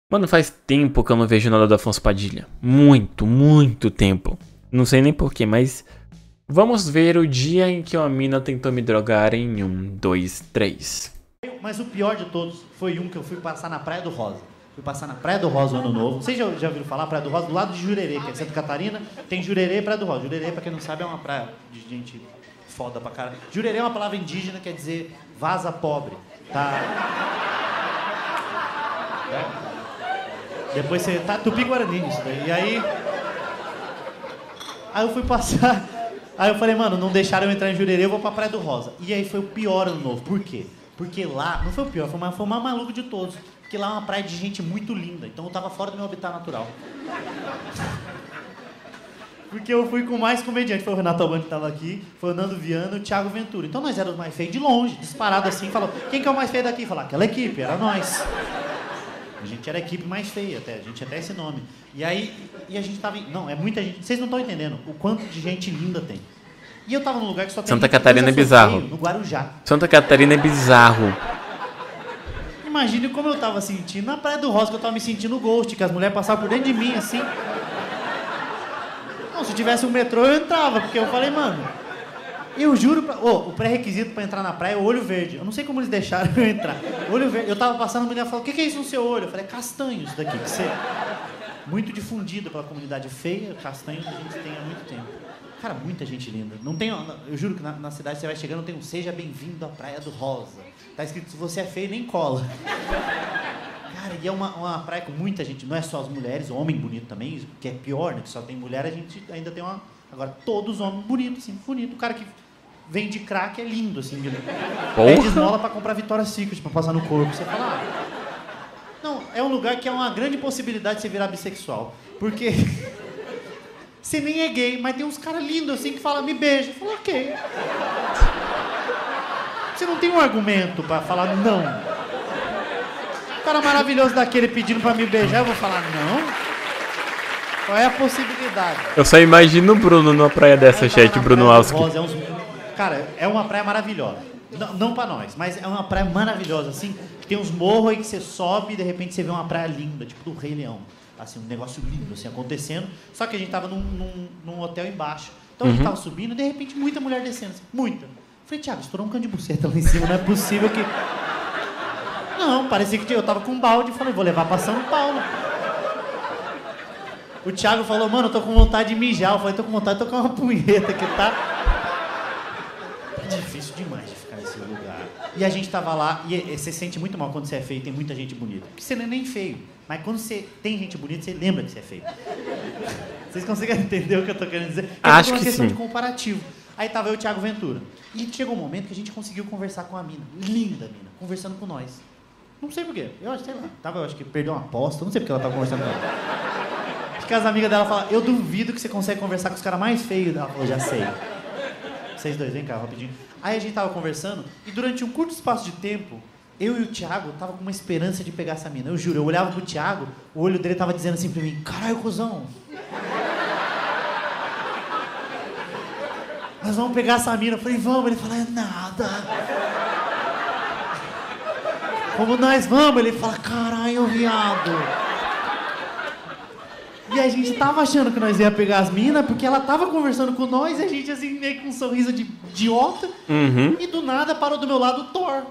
Mano, faz tempo que eu não vejo nada do Afonso Padilha. Muito, muito tempo. Não sei nem porquê, mas... Vamos ver o dia em que uma mina tentou me drogar em 1, 2, 3. Mas o pior de todos foi um que eu fui passar na Praia do Rosa. Fui passar na Praia do Rosa no Ano Novo. Vocês já ouviram falar Praia do Rosa? Do lado de Jurerê, que é Santa Catarina. Tem Jurerê e Praia do Rosa. Jurerê, pra quem não sabe, é uma praia de gente foda pra caralho. Jurerê é uma palavra indígena, quer dizer vaza pobre. Tá? Depois você... Tá Tupi-Guarani isso daí. E aí... Aí eu fui passar... Aí eu falei, mano, não deixaram eu entrar em Jurerê, eu vou pra Praia do Rosa. E aí foi o pior Ano Novo. Por quê? Porque lá... Não foi o pior, foi o mais maluco de todos. Porque lá é uma praia de gente muito linda. Então eu tava fora do meu habitat natural. Porque eu fui com mais comediante. Foi o Renato Albani que tava aqui, foi o Nando Viana e o Thiago Ventura. Então nós éramos mais feios de longe, disparado assim. Falou, quem que é o mais feio daqui? Falou, aquela equipe, era nós. A gente era a equipe mais feia até, a gente tinha até esse nome. E aí, a gente tava... Não, é muita gente... Vocês não estão entendendo o quanto de gente linda tem. E eu tava num lugar que só tem... Santa Catarina é bizarro. No Guarujá. Santa Catarina é bizarro. Imagine como eu tava sentindo na Praia do Rosa, que eu tava me sentindo Ghost, que as mulheres passavam por dentro de mim, assim. Não, se tivesse um metrô, eu entrava, porque eu falei, mano... Eu juro, o pré-requisito pra entrar na praia é o olho verde. Eu não sei como eles deixaram eu entrar. Olho verde. Eu tava passando, a mulher falou, o que é isso no seu olho? Eu falei, é castanho isso daqui, que você... Muito difundido pela comunidade feia, castanho a gente tem há muito tempo. Cara, muita gente linda. Não tem, eu juro que na cidade você vai chegando, tem um seja bem-vindo à Praia do Rosa. Tá escrito, se você é feio, nem cola. Cara, e é uma praia com muita gente, não é só as mulheres, homem bonito também, que é pior, né? Que só tem mulher, a gente ainda tem uma... Agora, todos os homens bonitos, assim, bonito. O cara que vende crack é lindo, assim. Pede esmola pra comprar Victoria's Secret, pra passar no corpo. Você fala, Não, é um lugar que é uma grande possibilidade de você virar bissexual. Porque você nem é gay, mas tem uns caras lindos, assim, que falam, me beija. Eu falo, ok. Você não tem um argumento pra falar não. O cara maravilhoso daquele pedindo pra me beijar, eu vou falar não? Qual é a possibilidade? Eu só imagino o Bruno numa praia dessa, chat, Bruno Alski. Cara, é uma praia maravilhosa. Não pra nós, mas é uma praia maravilhosa, assim, que tem uns morros aí que você sobe e de repente você vê uma praia linda, tipo do Rei Leão. Assim, um negócio lindo, assim, acontecendo. Só que a gente tava num hotel embaixo. Então a gente tava subindo e de repente muita mulher descendo, assim, muita. Eu falei, Thiago, estourou um cano de buceta lá em cima, não é possível que... Não, parecia que eu tava com um balde e falei, vou levar pra São Paulo. O Thiago falou, mano, eu tô com vontade de mijar. Eu falei, tô com vontade de tocar uma punheta que tá... É difícil demais de ficar nesse lugar. E a gente tava lá, e você sente muito mal quando você é feio e tem muita gente bonita. Porque você não é nem feio. Mas quando você tem gente bonita, você lembra que você é feio. Vocês conseguem entender o que eu tô querendo dizer? Acho que sim. É uma questão de comparativo. Aí tava eu e o Thiago Ventura. E chegou um momento que a gente conseguiu conversar com a mina. Linda mina. Conversando com nós. Não sei porquê. Eu acho, sei lá. Eu acho que perdeu uma aposta. Não sei porque ela tava conversando com ela. Que as amigas dela falam, eu duvido que você consegue conversar com os caras mais feios. Ela falou, já sei. Vocês dois, vem cá, rapidinho. Aí a gente tava conversando, e durante um curto espaço de tempo, eu e o Thiago tava com uma esperança de pegar essa mina. Eu juro, eu olhava pro Thiago, o olho dele tava dizendo assim pra mim, caralho, cuzão. Nós vamos pegar essa mina. Eu falei, vamos. Ele falou, é nada. Como nós vamos? Ele fala, caralho, viado. E a gente tava achando que nós ia pegar as minas, porque ela tava conversando com nós, e a gente assim, meio com um sorriso de idiota. E do nada parou do meu lado o Thor.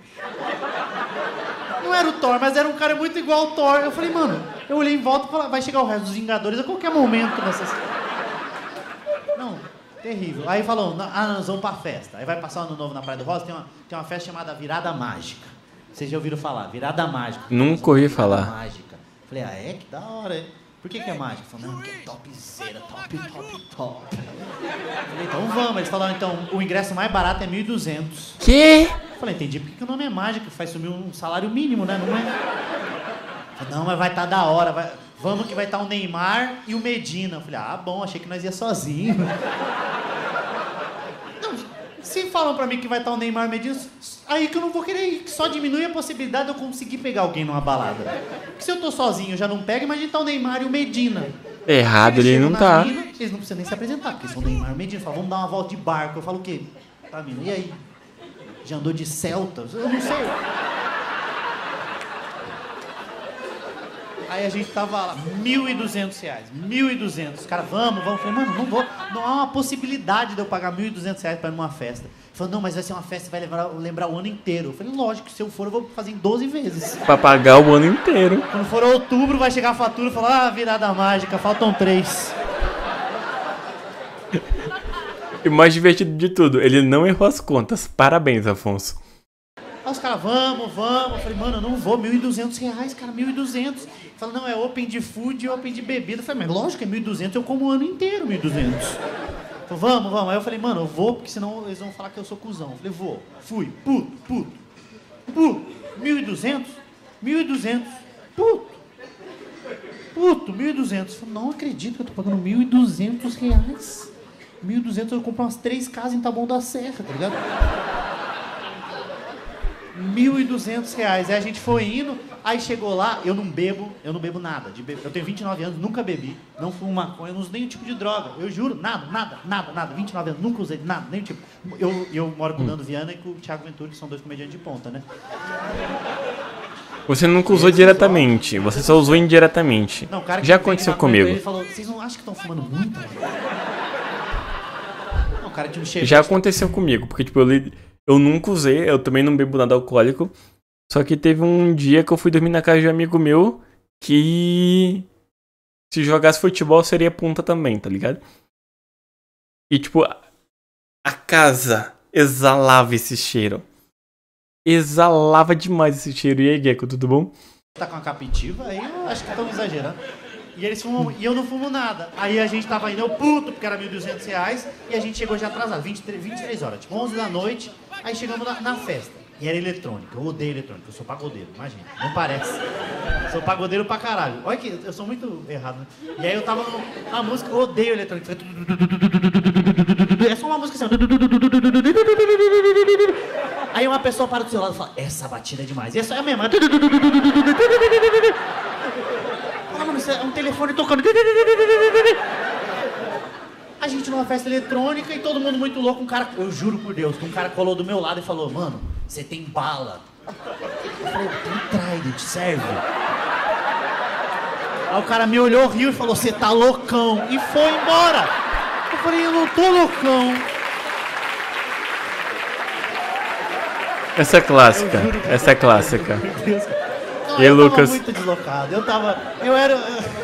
Não era o Thor, mas era um cara muito igual ao Thor. Eu falei, mano, eu olhei em volta e falei, vai chegar o resto dos Vingadores a qualquer momento nessas... Não, terrível. Aí falou, nós vamos pra festa. Aí vai passar o Ano Novo na Praia do Rosa, tem uma festa chamada Virada Mágica. Vocês já ouviram falar? Virada Mágica. Nunca ouvi falar. Mágica. Falei, é? Que da hora, hein? Por que é mágica? Falei, não, que é topzera, top. Falei, então vamos. Eles falaram, então, o ingresso mais barato é 1.200. Que? Falei, entendi, porque o nome é mágica, faz subir um salário mínimo, né? Não é? Falei, não, mas vai estar da hora, vamos que vai estar o Neymar e o Medina. Falei, bom, achei que nós ia sozinho. Não, se falam pra mim que vai estar o Neymar e o Medina, aí que eu não vou querer ir, que só diminui a possibilidade de eu conseguir pegar alguém numa balada. Porque se eu tô sozinho, eu já não pego, imagina tá o Neymar e o Medina. Errado ele não tá. Mina, eles não precisam nem se apresentar, porque são o Neymar e o Medina. Falam, vamos dar uma volta de barco. Eu falo, o quê? Tá, mina, e aí? Já andou de Celta? Eu não sei. Aí a gente tava lá, R$ 1.200, 1.200. Os caras, vamos. Eu falei, mano, não vou. Não há uma possibilidade de eu pagar R$ 1.200 pra ir numa festa. Ele falou, não, mas vai ser uma festa que vai lembrar o ano inteiro. Eu falei, lógico, se eu for, eu vou fazer em 12 vezes. Pra pagar o ano inteiro. Quando for outubro, vai chegar a fatura e falar, virada mágica, faltam 3. E o mais divertido de tudo, ele não errou as contas. Parabéns, Afonso. Aí os caras, vamos. Eu falei, mano, eu não vou, R$ 1.200, cara, 1.200. Falei, não, é open de food e open de bebida. Eu falei, mas lógico, é 1.200, eu como o ano inteiro 1.200. Falei, vamos. Aí eu falei, mano, eu vou, porque senão eles vão falar que eu sou cuzão. Eu falei, vou. Fui, puto. 1.200? 1.200. Puto, 1.200. Falei, não acredito que eu tô pagando R$ 1.200. 1.200 eu compro umas 3 casas em Taboão da Serra, tá ligado? R$ 1.200. Aí a gente foi indo, aí chegou lá, eu não bebo nada. Eu tenho 29 anos, nunca bebi, não fumo maconha, não uso nenhum tipo de droga. Eu juro, nada. 29 anos, nunca usei nada, nenhum tipo. Eu moro com o Nando Viana e com o Thiago Ventura, que são 2 comediantes de ponta, né? Você nunca usou diretamente, você só usou indiretamente. Não, o cara que já aconteceu comigo. Ele falou, vocês não acham que estão fumando muito? Não, o cara tinha um cheiro. Já aconteceu comigo, porque tipo, eu nunca usei, eu também não bebo nada alcoólico. Só que teve um dia que eu fui dormir na casa de um amigo meu que se jogasse futebol seria punta também, tá ligado? E tipo, a casa exalava esse cheiro. Exalava demais esse cheiro. E aí, Gecko, tudo bom? Tá com a capitiva, aí eu acho que estão exagerando. E eles fumam, e eu não fumo nada. Aí a gente tava indo, eu puto, porque era R$ 1.200, e a gente chegou já atrasado, 23 horas, tipo 11 da noite, aí chegamos na festa. E era eletrônica, eu odeio eletrônica, eu sou pagodeiro, imagina, não parece. Sou pagodeiro pra caralho. Olha que eu sou muito errado, né? E aí eu tava na música, eu odeio eletrônica. É só uma música assim. Aí uma pessoa para do seu lado e fala, essa batida é demais. E essa é a mesma. Fala, mano, isso é um telefone tocando. A gente numa festa eletrônica e todo mundo muito louco. Um cara, eu juro por Deus, que um cara colou do meu lado e falou, mano, você tem bala. Eu falei, tem Trident, serve. Aí o cara me olhou, riu e falou, você tá loucão. E foi embora. Eu falei, eu não tô loucão. Essa é clássica, essa é clássica. Não, E aí, Lucas? Eu tava muito deslocado, eu era...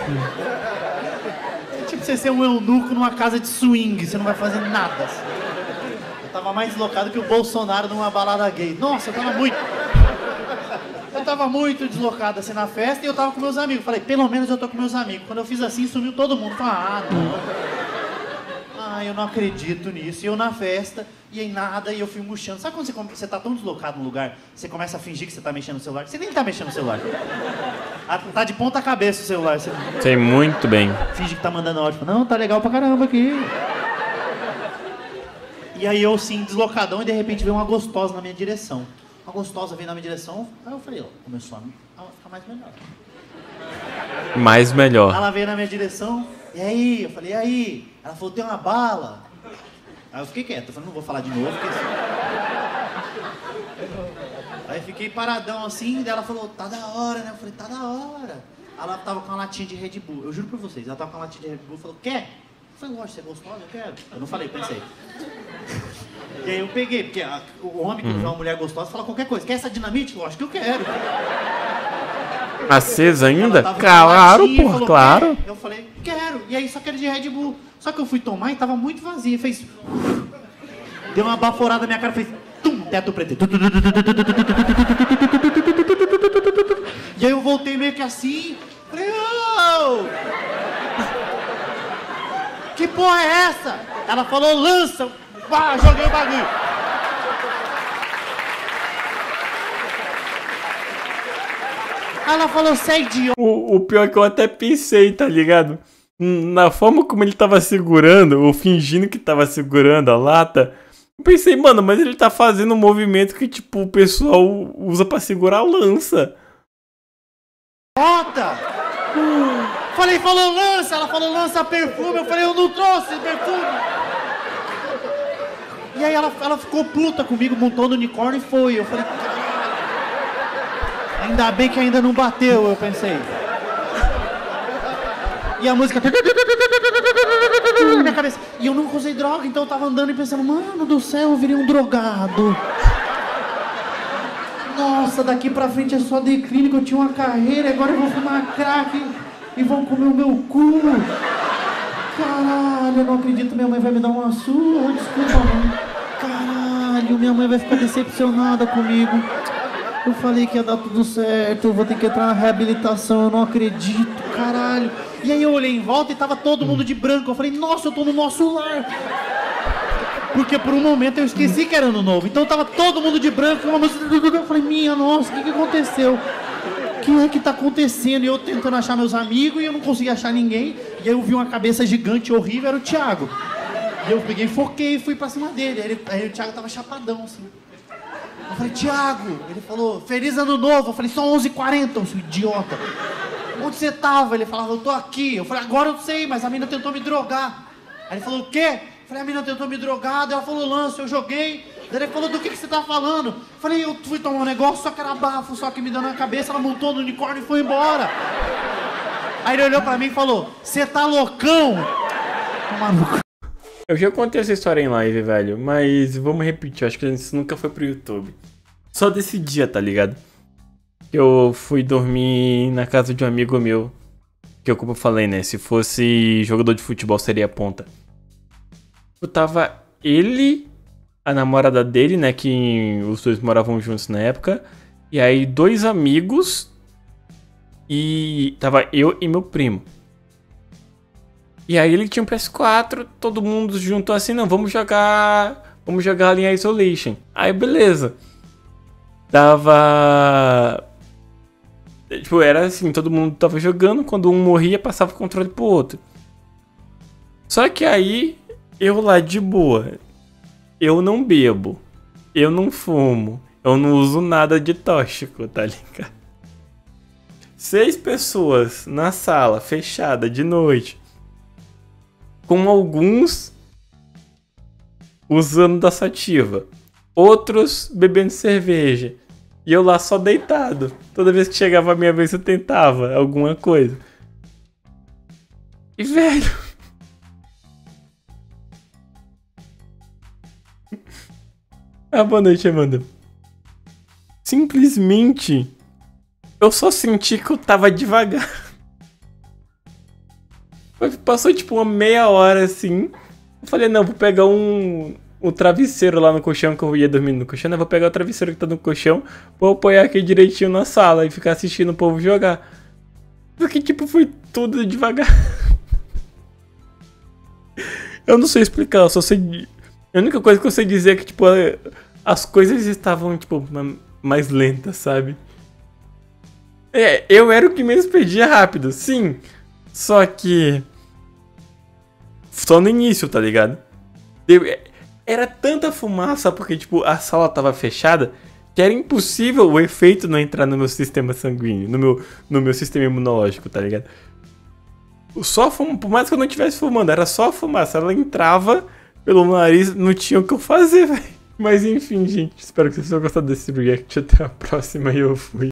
É tipo você ser um eunuco numa casa de swing, você não vai fazer nada. Eu tava mais deslocado que o Bolsonaro numa balada gay. Nossa, eu tava muito deslocado assim na festa e eu tava com meus amigos. Falei, pelo menos eu tô com meus amigos. Quando eu fiz assim, sumiu todo mundo. Falei, eu não acredito nisso. E eu na festa, e aí nada, e eu fui murchando. Sabe quando você tá tão deslocado no lugar, você começa a fingir que você tá mexendo no celular? Você nem tá mexendo no celular. Tá de ponta cabeça o celular. Você sei muito bem. finge que tá mandando áudio. Não, tá legal pra caramba aqui. E aí eu, sim, deslocadão, e de repente veio uma gostosa na minha direção. Uma gostosa veio na minha direção, aí eu falei, ó, começou a ficar mais melhor. Mais melhor. Ela veio na minha direção, e aí? Eu falei, e aí? Ela falou, tem uma bala. Aí eu fiquei quieto, eu falei, não vou falar de novo, porque... Aí fiquei paradão assim, daí ela falou, tá da hora, né? Eu falei, tá da hora. Ela tava com uma latinha de Red Bull, eu juro pra vocês, ela tava com uma latinha de Red Bull, falou, quer? Eu falei, lógico, você é gostosa, eu quero. Eu não falei, pensei. E aí eu peguei, porque o homem que vê uma mulher gostosa fala qualquer coisa. Quer essa dinamite? Lógico que eu quero. Acesa ainda? Ela tava com Claro, latinha, porra, falou, claro. quer? Eu falei, quero. E aí só quero de Red Bull. Só que eu fui tomar e tava muito vazio. Fez... Deu uma baforada na minha cara, fez... Tum, teto preto. E aí eu voltei meio que assim. Falei, oh! Que porra é essa? Ela falou, lança. Pá, joguei o bagulho. Ela falou, você é idiota. O pior é que eu até pensei, tá ligado? Na forma como ele tava segurando, ou fingindo que tava segurando a lata, eu pensei, mano, mas ele tá fazendo um movimento que, tipo, o pessoal usa pra segurar a lança. Idiota! Falei, falou lança, ela falou lança perfume, eu falei, eu não trouxe perfume. E aí ela ficou puta comigo, montou no unicórnio e foi. Eu falei, ainda bem que ainda não bateu, eu pensei. E a música... na minha cabeça. E eu nunca usei droga, então eu tava andando e pensando, mano do céu, eu virei um drogado. Nossa, daqui pra frente é só declínio, que eu tinha uma carreira, agora eu vou fumar crack e vão comer o meu cu. Caralho, eu não acredito, minha mãe vai me dar uma surra, desculpa, mãe. Caralho, minha mãe vai ficar decepcionada comigo. Eu falei que ia dar tudo certo, eu vou ter que entrar na reabilitação, eu não acredito, caralho. E aí eu olhei em volta e tava todo mundo de branco, eu falei, nossa, eu tô no nosso lar. Porque por um momento eu esqueci que era ano novo, então tava todo mundo de branco, uma música, eu falei, minha nossa, o que aconteceu? O que é que tá acontecendo? E eu tentando achar meus amigos e eu não consegui achar ninguém. E aí eu vi uma cabeça gigante, horrível, era o Thiago. E eu peguei, foquei e fui pra cima dele. Aí o Thiago tava chapadão, assim. Eu falei, Thiago, ele falou, feliz ano novo. Eu falei, só 11h40, seu idiota. Onde você tava? Ele falava, eu tô aqui. Eu falei, agora eu sei, mas a mina tentou me drogar. Aí ele falou, o quê? Eu falei, a mina tentou me drogar. Daí ela falou, lance, eu joguei. Daí ele falou, do que você tá falando? Eu falei, eu fui tomar um negócio, só que era bafo, só que me deu na cabeça, ela montou no unicórnio e foi embora. Aí ele olhou pra mim e falou, você tá loucão? Tô maluco. Eu já contei essa história em live, velho, mas vamos repetir, acho que isso nunca foi pro YouTube. Só desse dia, tá ligado? Eu fui dormir na casa de um amigo meu, que como eu falei, né, se fosse jogador de futebol seria ponta. Eu tava ele, a namorada dele, né, que os dois moravam juntos na época, e aí 2 amigos, e tava eu e meu primo. E aí ele tinha um PS4, todo mundo juntou assim, não, vamos jogar a linha Isolation. Aí beleza. Tava... Tipo, era assim, todo mundo tava jogando, quando um morria, passava o controle pro outro. Só que aí, eu lá de boa, eu não bebo, eu não fumo, eu não uso nada de tóxico, tá ligado? 6 pessoas na sala, fechada, de noite. Com alguns usando da sativa, outros bebendo cerveja, e eu lá só deitado. Toda vez que chegava a minha vez eu tentava alguma coisa. E velho... boa noite, Amanda. Simplesmente, eu só senti que eu tava devagar. Passou tipo uma meia hora assim. Eu falei, não, vou pegar um travesseiro lá no colchão, que eu ia dormindo no colchão, né? Vou pegar o travesseiro que tá no colchão, vou apoiar aqui direitinho na sala e ficar assistindo o povo jogar. Porque tipo, foi tudo devagar. Eu não sei explicar, eu só sei... A única coisa que eu sei dizer é que tipo, as coisas estavam tipo, mais lentas, sabe? Eu era o que menos perdia rápido, sim. Só que... Só no início, tá ligado? Era tanta fumaça porque, tipo, a sala tava fechada que era impossível o efeito não entrar no meu sistema sanguíneo, no meu sistema imunológico, tá ligado? Por mais que eu não estivesse fumando, era só a fumaça. Ela entrava pelo nariz, não tinha o que eu fazer, velho. Mas enfim, gente, espero que vocês tenham gostado desse react. Até a próxima e eu fui.